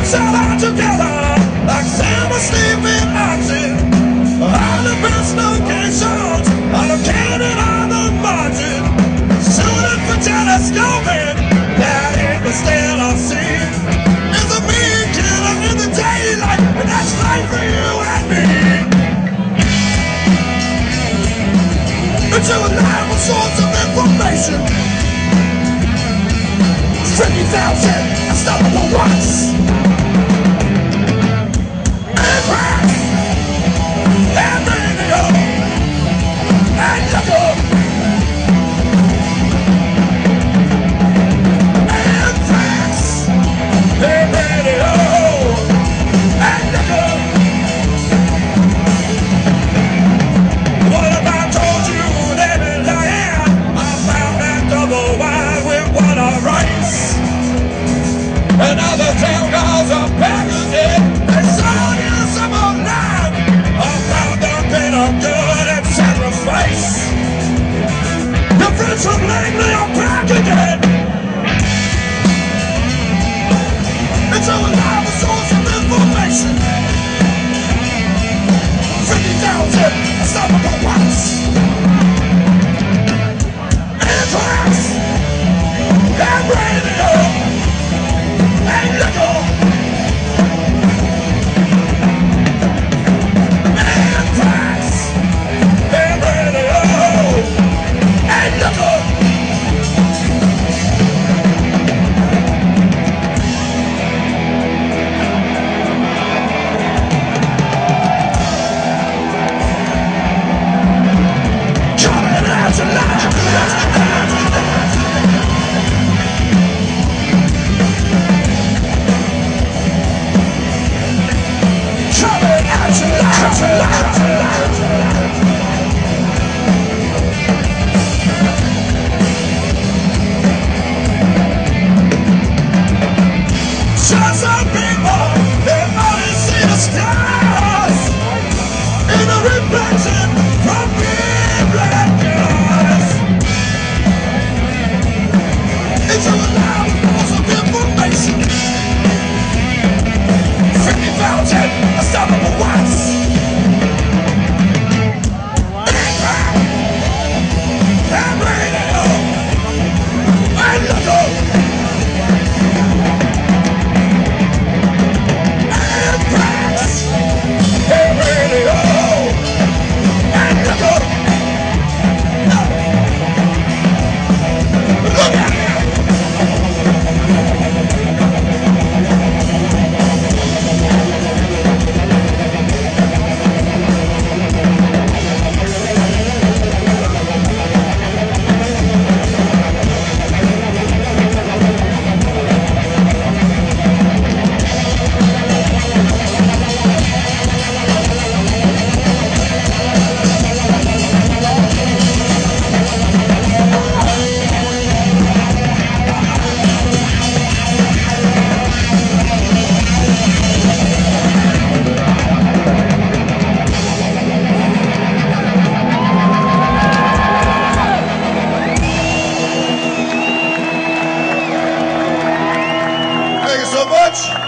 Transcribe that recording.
shall lie together like summer sleeping oxen. All the best locations, all the cannon on the margin, shooting for telescoping. That ain't the still I see. It's a mean killer in the daylight, and that's life for you and me. It's a reliable source of information. 50,000 unstoppable watts. And rock, and radio, and local. And tracks, and radio, and local. What if I told you that I am? I found that double wide with what I write. Another town calls a package. They saw you some old line. I found the bit of good and sacrifice. Your friends from Langley are back again. It's a reliable source of information. 50,000 unstoppable watts. And tracks. And radio. And local. And tracks. And radio. And local. Coming out alive. Just some people, they only see the stars in the reflection from big black cars. It's a reliable source of information. 50,000 unstoppable watts. And radio, and local. And tracks, and radio, and local. Look at me. Thank you so much.